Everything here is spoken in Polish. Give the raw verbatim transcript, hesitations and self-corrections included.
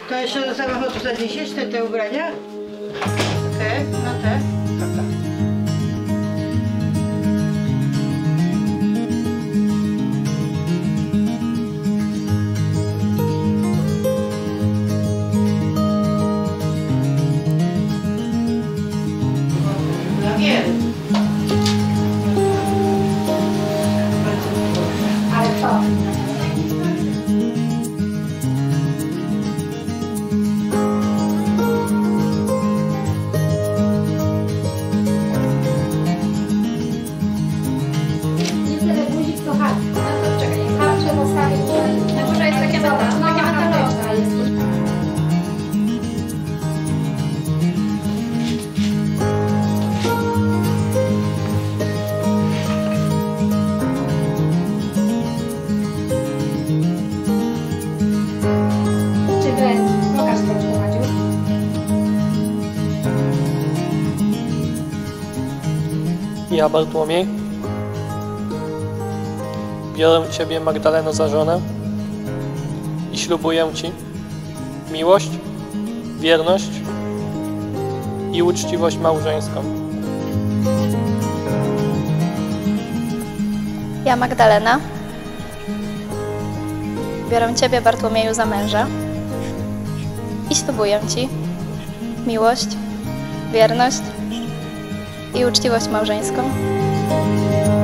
To jeszcze do samochodu zaniesiesz te, te ubrania? Te? No te? Dobra. Ja wiem. Ale co? Ja, Bartłomiej, biorę Ciebie, Magdaleno, za żonę i ślubuję Ci miłość, wierność i uczciwość małżeńską. Ja, Magdalena, biorę Ciebie, Bartłomieju, za męża i ślubuję Ci miłość, wierność i uczciwość małżeńską.